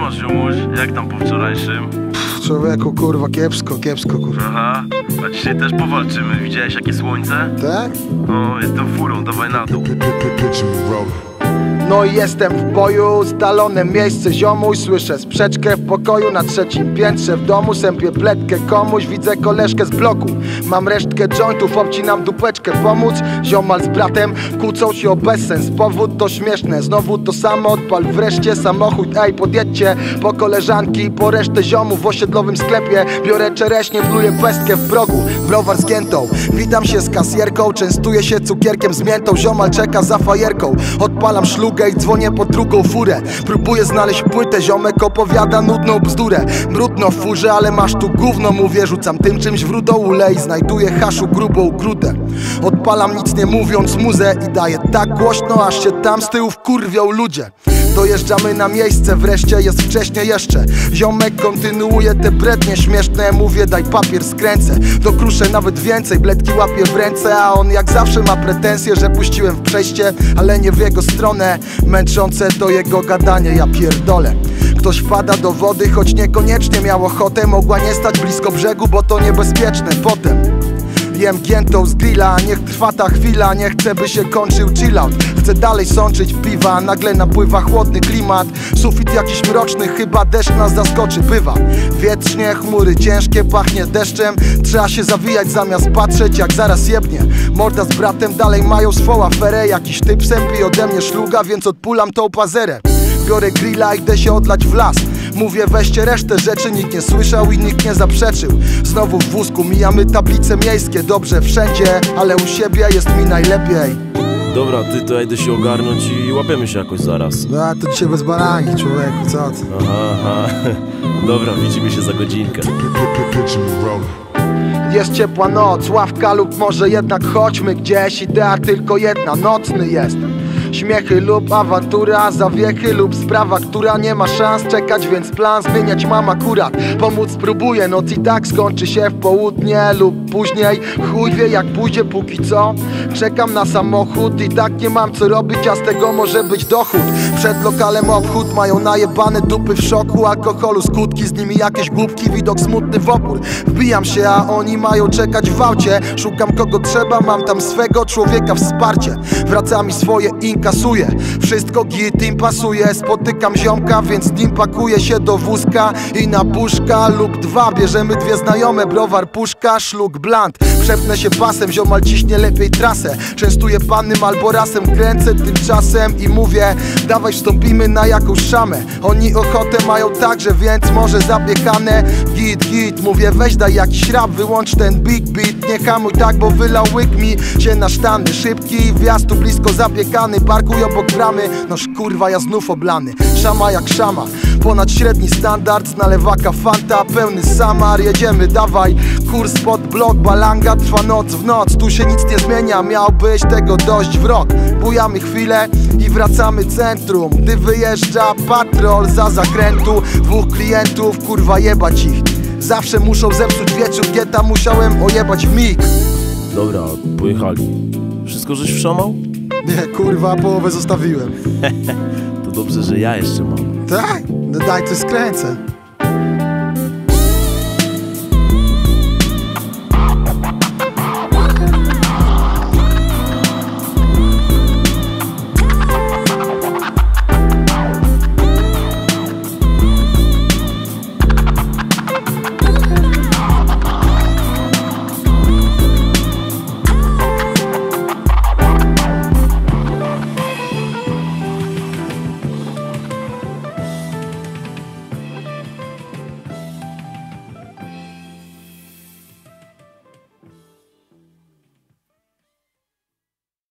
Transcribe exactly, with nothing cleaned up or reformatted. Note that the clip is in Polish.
masz, ziomuś? Jak tam po wczorajszym? Pff, człowieku, kurwa, kiepsko, kiepsko, kurwa. Aha, a dzisiaj też powalczymy. Widziałeś jakie słońce? Tak? O, jestem furą, dawaj na dół. No i jestem w boju, ustalone miejsce, ziomuś. Słyszę sprzeczkę w pokoju na trzecim piętrze w domu. Sępię pletkę komuś, widzę koleżkę z bloku. Mam resztkę jointów, obcinam dupeczkę pomóc. Ziomal z bratem kłócą się o bezsens. Powód to śmieszne, znowu to samo. Odpal wreszcie samochód, ej podjedźcie po koleżanki, po resztę ziomów w osiedlowym sklepie. Biorę czereśnie, wluję pestkę w progu, browar z giętą. Witam się z kasjerką, częstuję się cukierkiem z miętą. Ziomal czeka za fajerką, odpalam szlugę i dzwonię po drugą furę. Próbuję znaleźć płytę, ziomek opowiada nudną bzdurę. Brudno w furze, ale masz tu gówno, mówię. Rzucam tym czymś w rudoule i znajduję haszu grubą grudę. Odpalam nic nie mówiąc muzę i daję tak głośno, aż się tam z tyłu wkurwią ludzie. Dojeżdżamy na miejsce, wreszcie jest wcześnie jeszcze. Ziomek kontynuuje te brednie śmieszne. Mówię daj papier, skręcę, dokruszę nawet więcej. Bledki łapię w ręce, a on jak zawsze ma pretensje, że puściłem w przejście, ale nie w jego stronę. Męczące to jego gadanie, ja pierdolę. Ktoś wpada do wody, choć niekoniecznie miał ochotę. Mogła nie stać blisko brzegu, bo to niebezpieczne potem. Jem giętą z grilla, niech trwa ta chwila. Nie chcę, by się kończył chillout. Chcę dalej sączyć piwa, nagle napływa chłodny klimat. Sufit jakiś mroczny, chyba deszcz nas zaskoczy, bywa wietrznie, chmury ciężkie, pachnie deszczem. Trzeba się zawijać zamiast patrzeć jak zaraz jebnie. Morda z bratem dalej mają swą aferę. Jakiś typ sępi ode mnie szluga, więc odpulam tą pazerę. Biorę grilla i idę się odlać w las. Mówię weźcie resztę rzeczy, nikt nie słyszał i nikt nie zaprzeczył. Znowu w wózku mijamy tablice miejskie. Dobrze wszędzie, ale u siebie jest mi najlepiej. Dobra, ty to ja idę się ogarnąć i łapiemy się jakoś zaraz. No a to dzisiaj bez barangi, człowieku, co ty? Aha, aha. Dobra, widzimy się za godzinkę. Jest ciepła noc, ławka lub może jednak chodźmy gdzieś. Idea tylko jedna, nocny jest. Śmiechy lub awantura, zawiechy lub sprawa, która nie ma szans czekać, więc plan zmieniać mam akurat. Pomóc spróbuję, noc i tak skończy się w południe lub później. Chuj wie jak pójdzie, póki co czekam na samochód i tak nie mam co robić, a z tego może być dochód. Przed lokalem obchód, mają najebane dupy w szoku. Alkoholu skutki, z nimi jakieś głupki, widok smutny w opór. Wbijam się, a oni mają czekać w aucie. Szukam kogo trzeba, mam tam swego człowieka wsparcie. Wraca mi swoje ink kasuję. Wszystko git im pasuje. Spotykam ziomka, więc nim pakuję się do wózka i na puszka lub dwa bierzemy dwie znajome, browar, puszka, szlug, blunt. Przepnę się pasem, ziomal ciśnie lepiej trasę. Częstuję pannym albo rasem, kręcę tymczasem i mówię dawaj wstąpimy na jakąś szamę. Oni ochotę mają także, więc może zapiekane. Git, git, mówię weź daj jakiś rap, wyłącz ten big beat. Nie hamuj tak, bo wylał łyk mi się na sztany. Szybki wjazd tu blisko zapiekany. Parkuj obok bramy, noż kurwa ja znów oblany. Szama jak szama, ponad średni standard. Z nalewaka fanta, pełny samar. Jedziemy, dawaj, kurs pod blok. Balanga trwa noc w noc, tu się nic nie zmienia. Miał być tego dość w rok. Bujamy chwilę i wracamy centrum. Gdy wyjeżdża patrol za zakrętu. Dwóch klientów, kurwa jebać ich. Zawsze muszą zepsuć wieczór, gieta musiałem ojebać w mig. Dobra, pojechali. Wszystko żeś wszamał? Nie, kurwa, połowę zostawiłem. To dobrze, że ja jeszcze mam. Tak? No daj, to skręcę.